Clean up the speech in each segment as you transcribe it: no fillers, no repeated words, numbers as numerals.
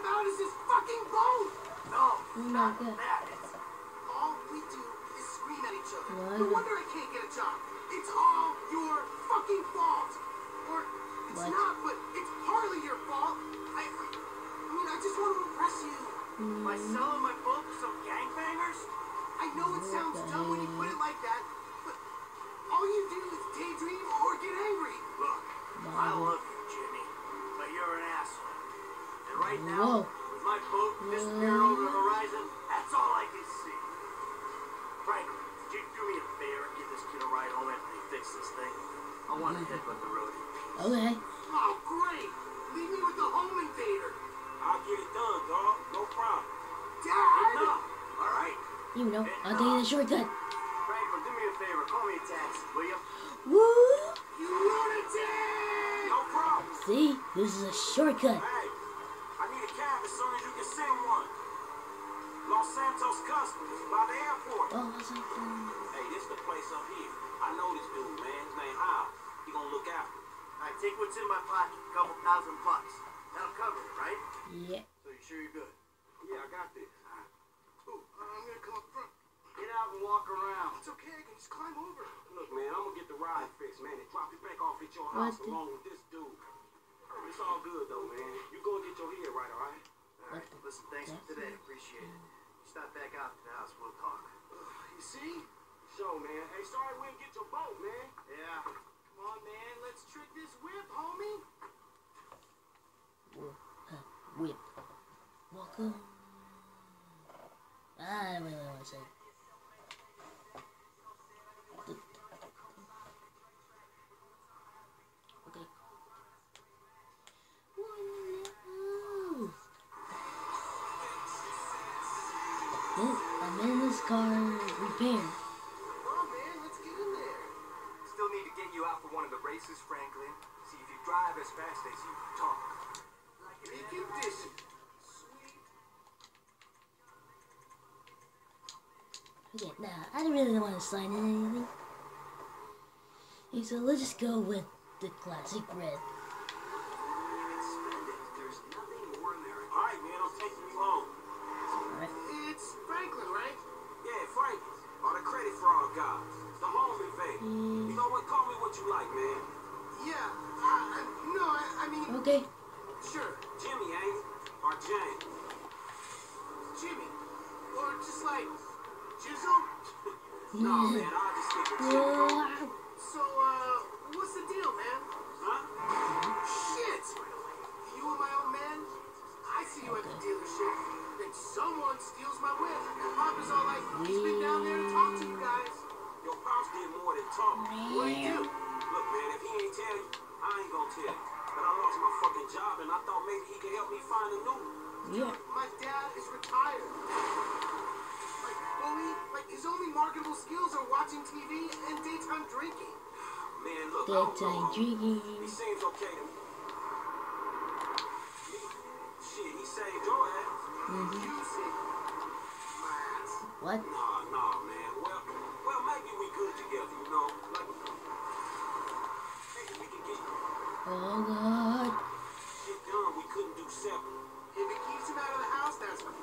about is this fucking boat. No, not that. All we do is scream at each other. No wonder I can't get a job. It's all your fucking fault. Or it's not, but it's partly your fault. I mean, I just want to impress you. By selling my book to some gangbangers? I know it sounds dumb when you put it like that, but all you do is daydream or get angry. Look, I love you, Jimmy, but you're an asshole. And right now, with my boat disappearing over the horizon, that's all I can see. Franklin, could you do me a favor and give this kid a ride home after they fix this thing? I want to headbutt the road. Okay. Oh, great. Leave me with the home invader. I'll get it done, dog. No problem. Dad! Enough, all right? You know, I'll take the shortcut. Franklin, do me a favor. Call me a taxi, will you? Woo! You lunatic! No problem. See? This is a shortcut. Hey, I need a cab as soon as you can send one. Los Santos Customs, by the airport. Oh, what's up? Hey, this the place up here. I know this dude, man. His name Hal. He gonna look after me. All right, take what's in my pocket. A couple $1,000. That'll cover it, right? Yeah. So you sure you're good? Yeah, I got this. Ooh, I'm gonna come up front. Get out and walk around. It's okay, I can just climb over. Look, man, I'm gonna get the ride fixed, man, and drop it back off at your house along with this dude. It's all good, though, man. You go and get your head right, all right? All right, listen, thanks for today. Appreciate it. You stop back out to the house, we'll talk. You see? Sure, man. Hey, sorry we didn't get your boat, man. Yeah. Come on, man. Let's trick this whip, homie. Whip. Welcome. I don't really want to say. Okay. I'm in this car repair. Come on, man. Let's get in there. Still need to get you out for one of the races, Franklin. See if you drive as fast as you talk. Be conditioned. Okay, nah, I don't really want to sign in anything. Okay, so let's just go with the classic red. There's nothing more in there. All right, man, I'm taking you home. Alright. It's Franklin, right? Yeah, Franklin. Or the credit fraud guy. The home invader. You know what? Call me what you like, man. Yeah. No, I mean... Okay. Sure. Jimmy, ain't it? Or James? Jimmy. Or just like... Jizzle? No, man, I'll just stick with Jimmy. So, what's the deal, man? Huh? Shit! You and my old man? I see you at the dealership. Then someone steals my whip. And Papa's all like, he's been down there to talk to you guys. Your pops did more than talk. What'd he do? Look, man, if he ain't tell you, I ain't gonna tell you. But I lost my fucking job, and I thought maybe he could help me find a new one. Yeah. My dad is retired. Like his only marketable skills are watching TV and daytime drinking. Man, look, daytime drinking. He seems okay to me. Shit, he saved your ass. You saved my ass. What? Nah, man. Well, maybe we good together, you know. Like, maybe we can get Oh God. shit done we couldn't do separate. If it keeps him out of the house, that's what.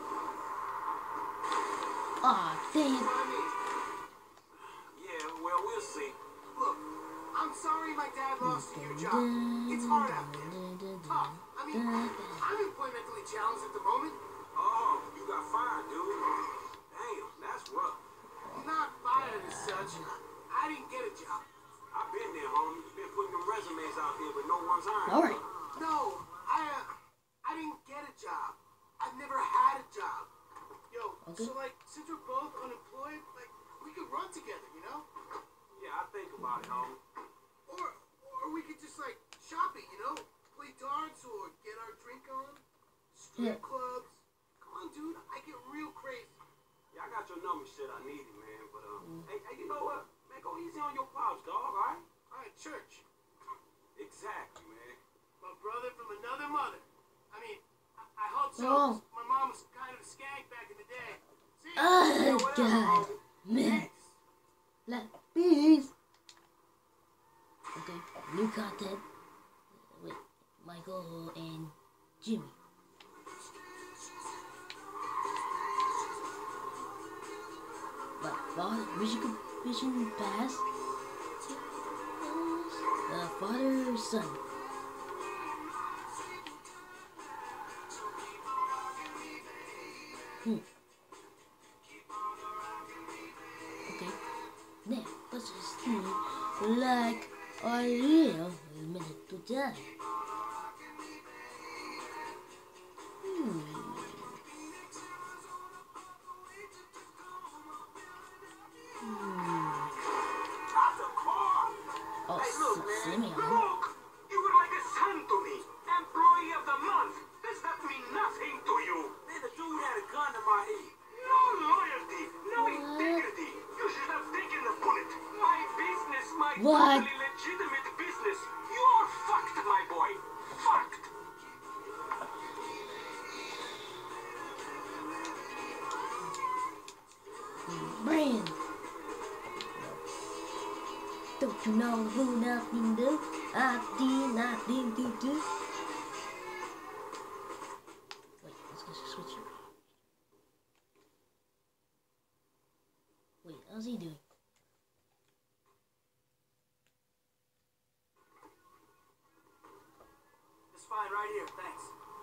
Aw, dang it. Yeah, well, we'll see. Look, I'm sorry my dad lost you your job. It's hard out there. Tough. I mean, I'm employmentally challenged at the moment. Oh, you got fired, dude. Damn, that's rough. Not fired as such. I didn't get a job. I've been there, homie. You've been putting them resumes out there, but no one's hiring. All right. No, I didn't get a job. I've never had a job. Yo, so like, since we're both unemployed, like, we could run together, you know? Yeah, I think about it, homie. Or we could just like shop it, you know? Play darts or get our drink on. Strip clubs. Come on, dude, I get real crazy. Yeah, I got your number, shit. I need it, man. But hey, you know what? Man, go easy on your pops, dog. All right? All right, church. Exactly, man. My brother from another mother. I mean, I hope so. Oh. My mom was kind of a skank back in the day. See? Oh God, man. Please. Okay, new content with Michael and Jimmy. vision pass. Father, son. Okay. Now, let's just see like a little minute to die. Oh, hey, look, man. Simeon. Look! You were like a son to me. Employee of the month. Does that mean nothing to you? Man, the dude had a gun to my head. No loyalty, no integrity. You should have taken the bullet. My business, my totally legitimate business. You're fucked, my boy. Fucked. Brain. Don't you know who nothing do? I did nothing to do. Wait, let's go switch it. Wait, how's he doing? It's fine right here, thanks.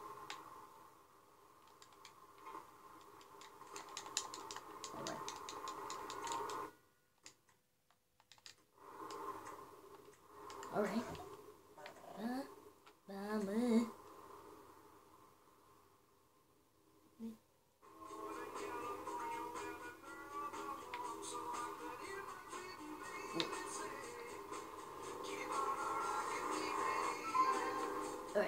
Alright. Alright.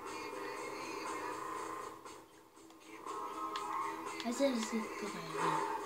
I said it's goodbye.